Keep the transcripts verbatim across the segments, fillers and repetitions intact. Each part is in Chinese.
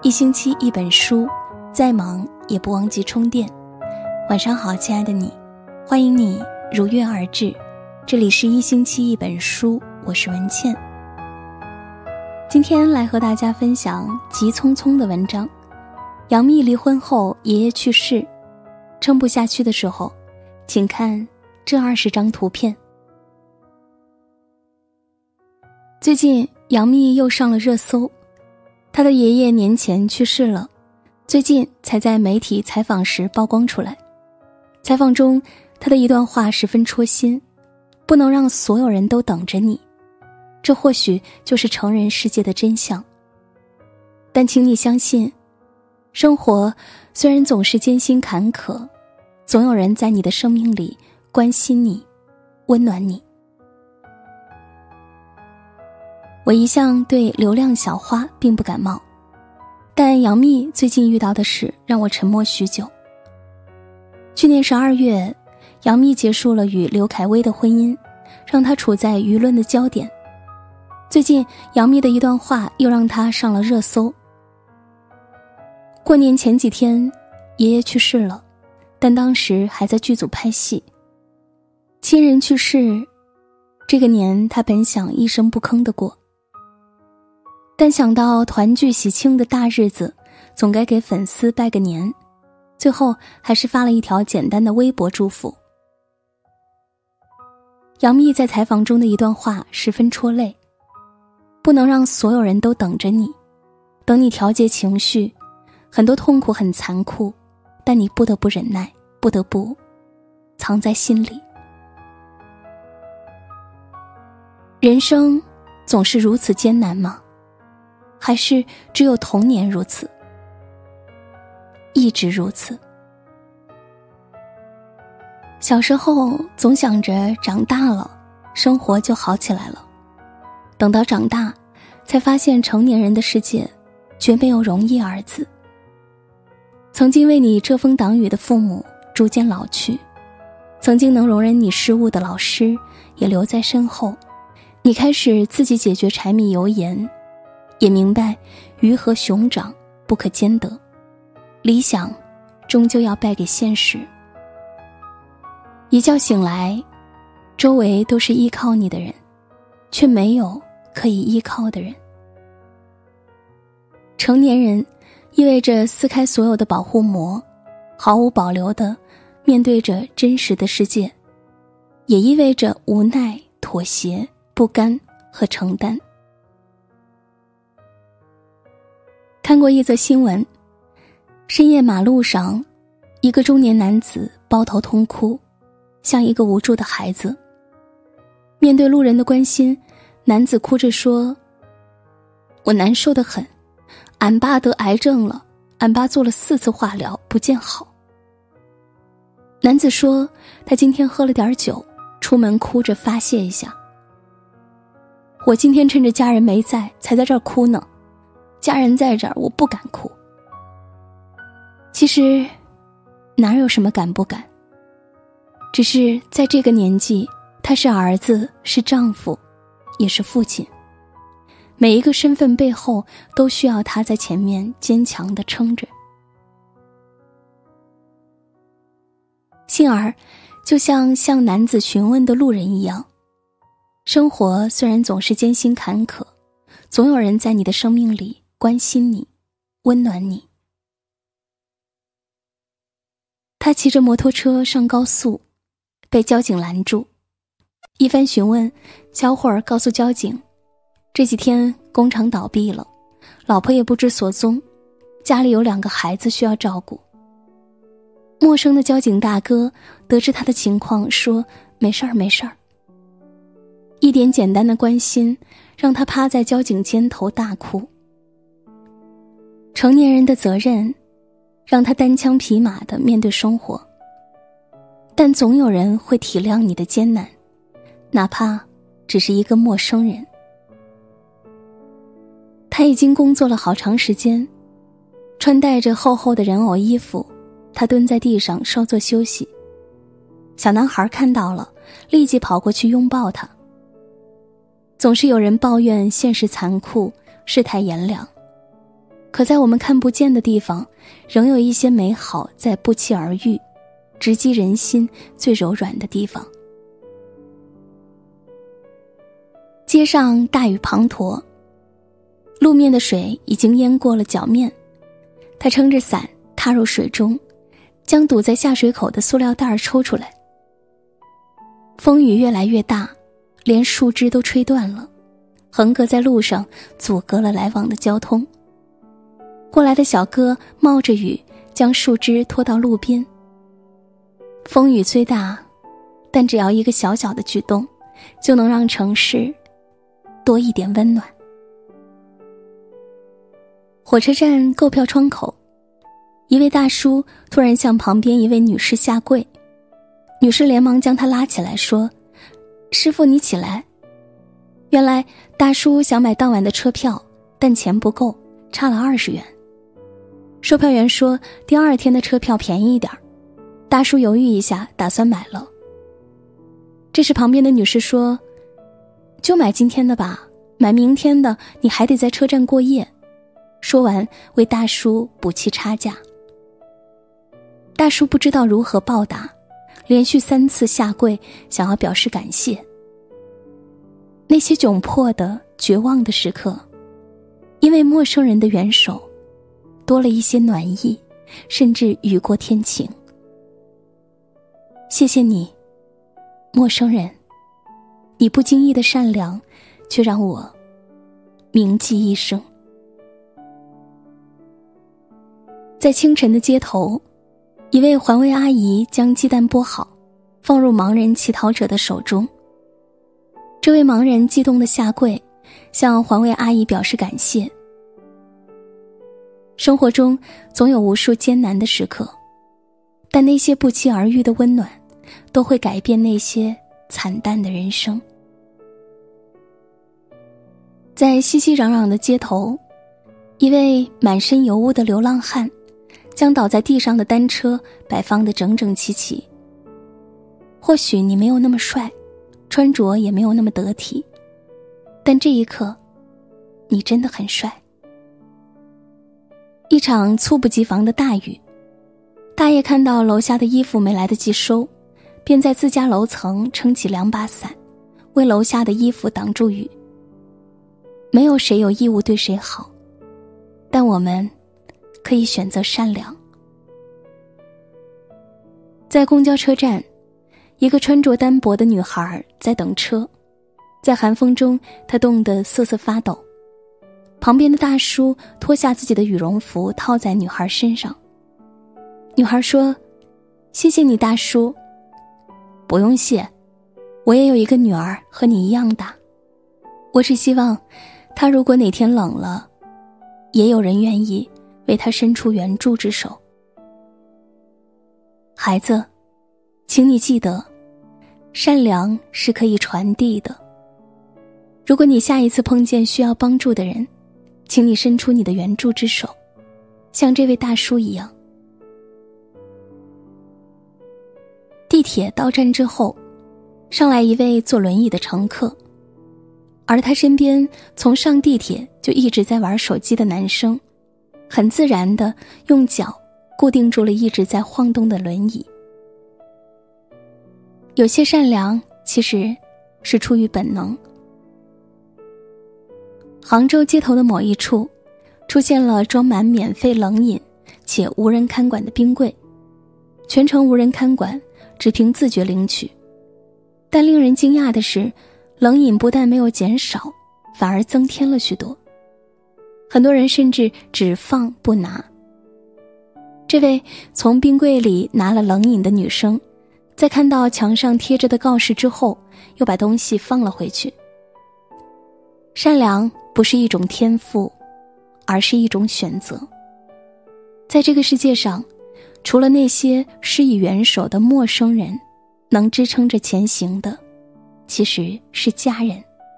一星期一本书，再忙也不忘记充电。晚上好，亲爱的你，欢迎你如约而至，这里是一星期一本书，我是文倩。今天来和大家分享急匆匆的文章。杨幂离婚后，爷爷去世，撑不下去的时候，请看这二十张图片。最近杨幂又上了热搜，她的爷爷年前去世了，最近才在媒体采访时曝光出来。采访中，她的一段话十分戳心，不能让所有人都等着你，这或许就是成人世界的真相。但请你相信，生活虽然总是艰辛坎坷，总有人在你的生命里关心你，温暖你。我一向对流量小花并不感冒，但杨幂最近遇到的事让我沉默许久。去年十二月，杨幂结束了与刘恺威的婚姻，让她处在舆论的焦点。最近杨幂的一段话又让她上了热搜。过年前几天，爷爷去世了，但当时还在剧组拍戏。亲人去世，这个年他本想一声不吭地过，但想到团聚喜庆的大日子，总该给粉丝拜个年，最后还是发了一条简单的微博祝福。杨幂在采访中的一段话十分戳泪，不能让所有人都等着你，等你调节情绪，很多痛苦很残酷，但你不得不忍耐，不得不藏在心里。人生总是如此艰难吗？还是只有童年如此？一直如此。小时候总想着长大了，生活就好起来了。等到长大，才发现成年人的世界绝没有容易二字。曾经为你遮风挡雨的父母逐渐老去，曾经能容忍你失误的老师也留在身后。你开始自己解决柴米油盐，也明白鱼和熊掌不可兼得，理想终究要败给现实。一觉醒来，周围都是依靠你的人，却没有可以依靠的人。成年人意味着撕开所有的保护膜，毫无保留地面对着真实的世界，也意味着无奈、妥协、不甘和承担。看过一则新闻，深夜马路上，一个中年男子抱头痛哭，像一个无助的孩子。面对路人的关心，男子哭着说：“我难受得很，俺爸得癌症了，俺爸做了四次化疗，不见好。”男子说，他今天喝了点酒，出门哭着发泄一下。我今天趁着家人没在，才在这儿哭呢。家人在这儿，我不敢哭。其实，哪有什么敢不敢？只是在这个年纪，他是儿子，是丈夫，也是父亲。每一个身份背后，都需要他在前面坚强地撑着。幸而，就像向男子询问的路人一样，生活虽然总是艰辛坎坷，总有人在你的生命里关心你，温暖你。他骑着摩托车上高速，被交警拦住，一番询问，小伙儿告诉交警，这几天工厂倒闭了，老婆也不知所踪，家里有两个孩子需要照顾。陌生的交警大哥得知他的情况，说没事儿没事儿。一点简单的关心，让他趴在交警肩头大哭。成年人的责任，让他单枪匹马地面对生活，但总有人会体谅你的艰难，哪怕只是一个陌生人。他已经工作了好长时间，穿戴着厚厚的人偶衣服，他蹲在地上稍作休息。小男孩看到了，立即跑过去拥抱他。总是有人抱怨现实残酷，世态炎凉， 可在我们看不见的地方，仍有一些美好在不期而遇，直击人心最柔软的地方。街上大雨滂沱，路面的水已经淹过了脚面，他撑着伞踏入水中，将堵在下水口的塑料袋抽出来。风雨越来越大，连树枝都吹断了，横隔在路上，阻隔了来往的交通。过来的小哥冒着雨将树枝拖到路边。风雨虽大，但只要一个小小的举动，就能让城市多一点温暖。火车站购票窗口，一位大叔突然向旁边一位女士下跪，女士连忙将他拉起来说：“师傅，你起来。”原来大叔想买当晚的车票，但钱不够，差了二十元。售票员说第二天的车票便宜一点，大叔犹豫一下，打算买了。这时旁边的女士说：“就买今天的吧，买明天的你还得在车站过夜。”说完为大叔补齐差价。大叔不知道如何报答，连续三次下跪想要表示感谢。那些窘迫的绝望的时刻，因为陌生人的援手多了一些暖意，甚至雨过天晴。谢谢你，陌生人，你不经意的善良却让我铭记一生。在清晨的街头，一位环卫阿姨将鸡蛋剥好，放入盲人乞讨者的手中。这位盲人激动地下跪，向环卫阿姨表示感谢。生活中总有无数艰难的时刻，但那些不期而遇的温暖，都会改变那些惨淡的人生。在熙熙攘攘的街头，一位满身油污的流浪汉将倒在地上的单车摆放得整整齐齐。或许你没有那么帅，穿着也没有那么得体，但这一刻你真的很帅。一场猝不及防的大雨，大爷看到楼下的衣服没来得及收，便在自家楼层撑起两把伞，为楼下的衣服挡住雨。没有谁有义务对谁好，但我们可以选择善良。在公交车站，一个穿着单薄的女孩在等车，在寒风中她冻得瑟瑟发抖。旁边的大叔脱下自己的羽绒服套在女孩身上。女孩说：“谢谢你，大叔。”“不用谢，我也有一个女儿和你一样大，我只希望她如果哪天冷了，也有人愿意为她伸出援助之手。”孩子，请你记得，善良是可以传递的。如果你下一次碰见需要帮助的人，请你伸出你的援助之手，像这位大叔一样。地铁到站之后，上来一位坐轮椅的乘客，而他身边从上地铁就一直在玩手机的男生，很自然地用脚固定住了一直在晃动的轮椅。有些善良其实是出于本能。杭州街头的某一处出现了装满免费冷饮且无人看管的冰柜，全程无人看管，只凭自觉领取。但令人惊讶的是，冷饮不但没有减少，反而增添了许多。很多人甚至只放不拿。这位从冰柜里拿了冷饮的女生，在看到墙上贴着的告示之后，又把东西放了回去。善良不是一种天赋，而是一种选择。在这个世界上，除了那些施以援手的陌生人，能支撑着前行的，其实是家人。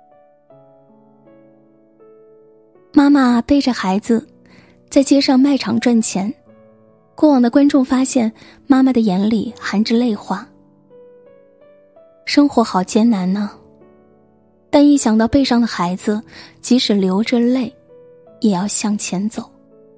妈妈背着孩子在街上卖场赚钱，过往的观众发现妈妈的眼里含着泪花。生活好艰难呢，但一想到背上的孩子，即使流着泪也要向前走。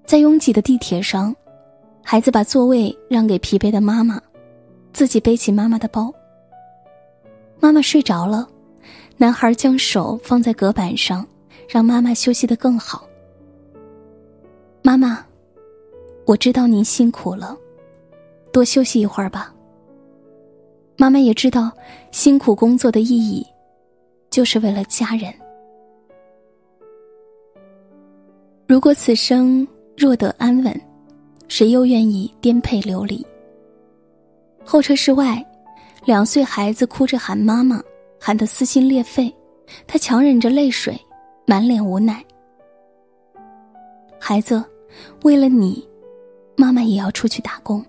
在拥挤的地铁上，孩子把座位让给疲惫的妈妈，自己背起妈妈的包。妈妈睡着了，男孩将手放在隔板上，让妈妈休息得更好。妈妈，我知道您辛苦了，多休息一会儿吧。妈妈也知道辛苦工作的意义，就是为了家人。如果此生若得安稳，谁又愿意颠沛流离？候车室外，两岁孩子哭着喊妈妈，喊得撕心裂肺，他强忍着泪水，满脸无奈。孩子，为了你，妈妈也要出去打工。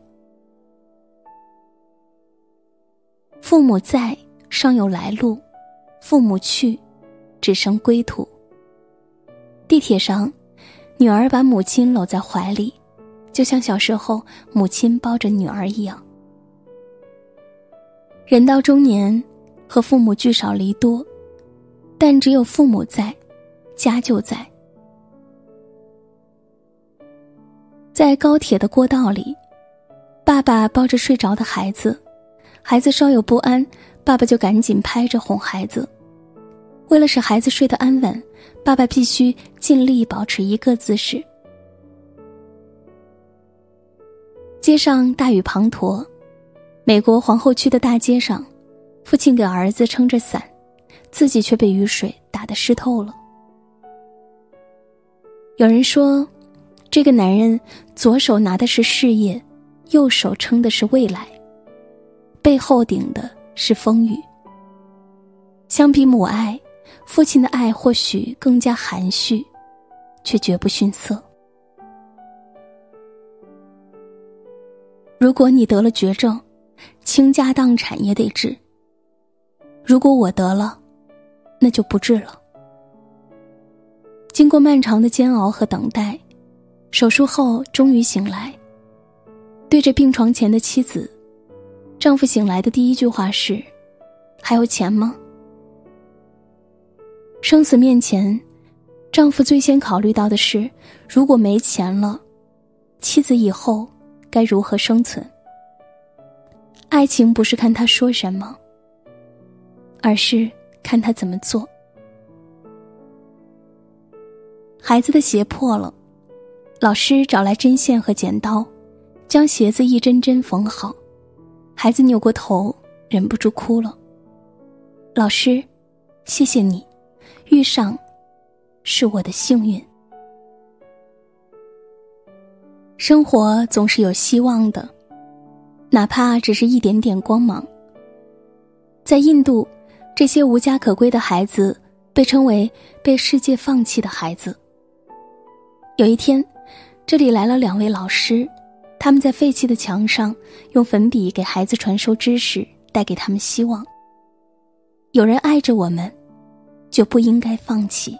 父母在，尚有来路；父母去，只剩归途。地铁上，女儿把母亲搂在怀里，就像小时候母亲抱着女儿一样。人到中年，和父母聚少离多，但只有父母在，家就在。在高铁的过道里，爸爸抱着睡着的孩子，孩子稍有不安，爸爸就赶紧拍着哄孩子。为了使孩子睡得安稳，爸爸必须尽力保持一个姿势。街上大雨滂沱，美国皇后区的大街上，父亲给儿子撑着伞，自己却被雨水打得湿透了。有人说，这个男人左手拿的是事业，右手撑的是未来，背后顶的是风雨。相比母爱，父亲的爱或许更加含蓄，却绝不逊色。如果你得了绝症，倾家荡产也得治；如果我得了，那就不治了。经过漫长的煎熬和等待，手术后终于醒来，对着病床前的妻子，丈夫醒来的第一句话是：还有钱吗？生死面前，丈夫最先考虑到的是，如果没钱了，妻子以后该如何生存？爱情不是看他说什么，而是看他怎么做。孩子的鞋破了，老师找来针线和剪刀，将鞋子一针针缝好。孩子扭过头，忍不住哭了。老师，谢谢你，遇上是我的幸运。生活总是有希望的，哪怕只是一点点光芒。在印度，这些无家可归的孩子被称为被世界放弃的孩子。有一天，这里来了两位老师，他们在废弃的墙上用粉笔给孩子传授知识，带给他们希望。有人爱着我们，就不应该放弃。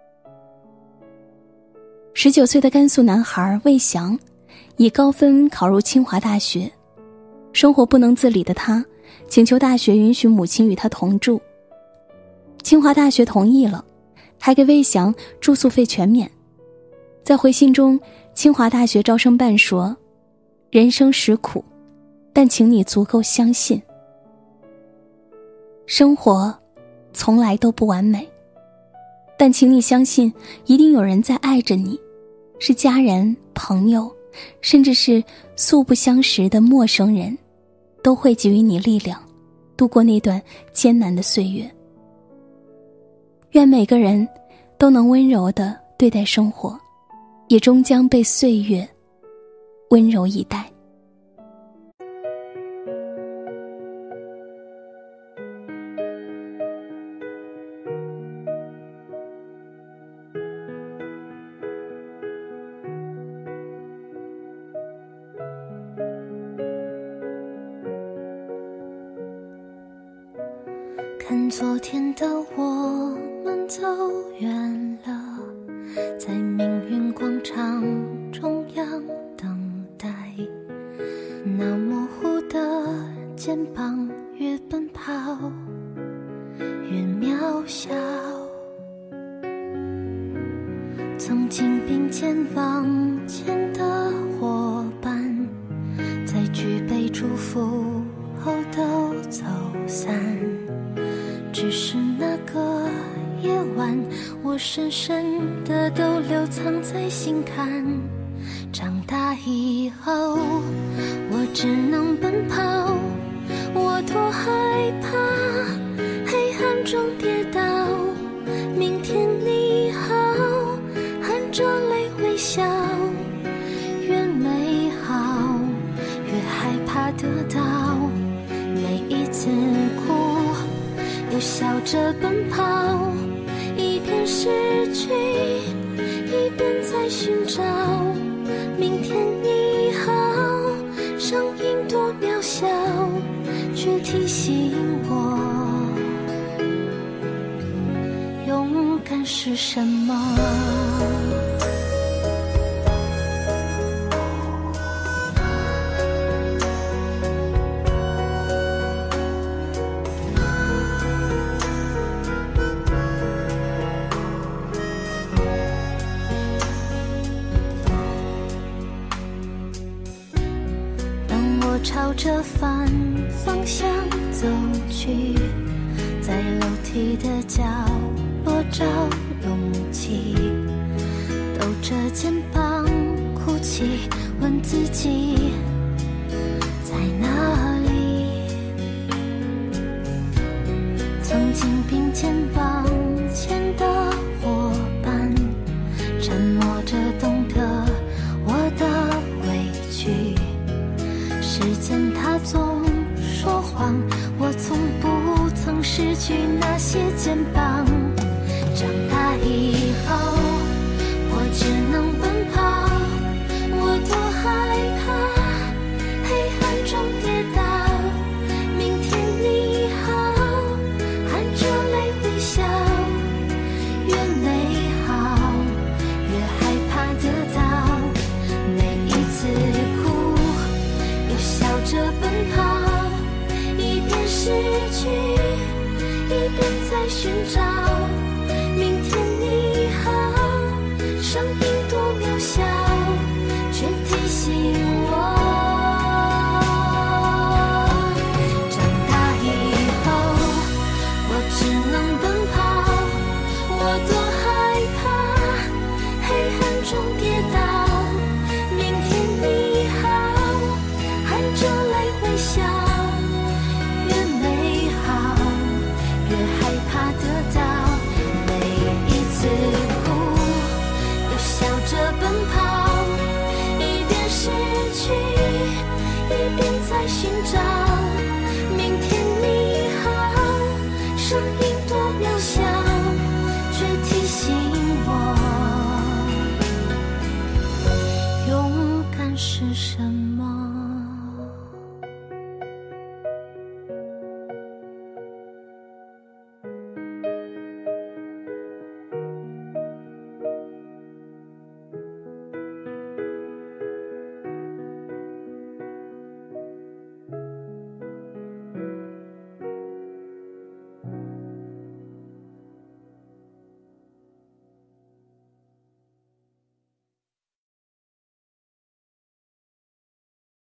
十九岁的甘肃男孩魏翔以高分考入清华大学，生活不能自理的他请求大学允许母亲与他同住。清华大学同意了，还给魏翔住宿费全免。在回信中，清华大学招生办说，人生实苦，但请你足够相信，生活从来都不完美，但请你相信，一定有人在爱着你，是家人、朋友，甚至是素不相识的陌生人，都会给予你力量，度过那段艰难的岁月。愿每个人都能温柔地对待生活，也终将被岁月温柔以待。 看昨天的我们走远了，在命运广场中央等待，那模糊的肩膀越奔跑越渺小。 曾经并肩往前的伙伴，在举杯祝福后都走散。只是那个夜晚，我深深的都留藏在心坎。长大以后，我只能奔跑，我多害怕黑暗中跌倒。明天你好，含着泪微笑，越美好越害怕得到。每一次哭又笑着奔跑，一边失去一边在寻找。明天你好，声音多渺小，却提醒我勇敢是什么。朝着反方向走去，在楼梯的角落找勇气，抖着肩膀哭泣，问自己在哪里。曾经并肩往前的伙伴，沉默着懂得我的委屈。时间它总说谎，我从不曾失去那些肩膀。长大以后，我只能奔跑，我多害怕黑暗中跌倒。明天你好，含着泪微笑，越美好越害怕得到。每一次哭笑着奔跑，一边失去一边在寻找。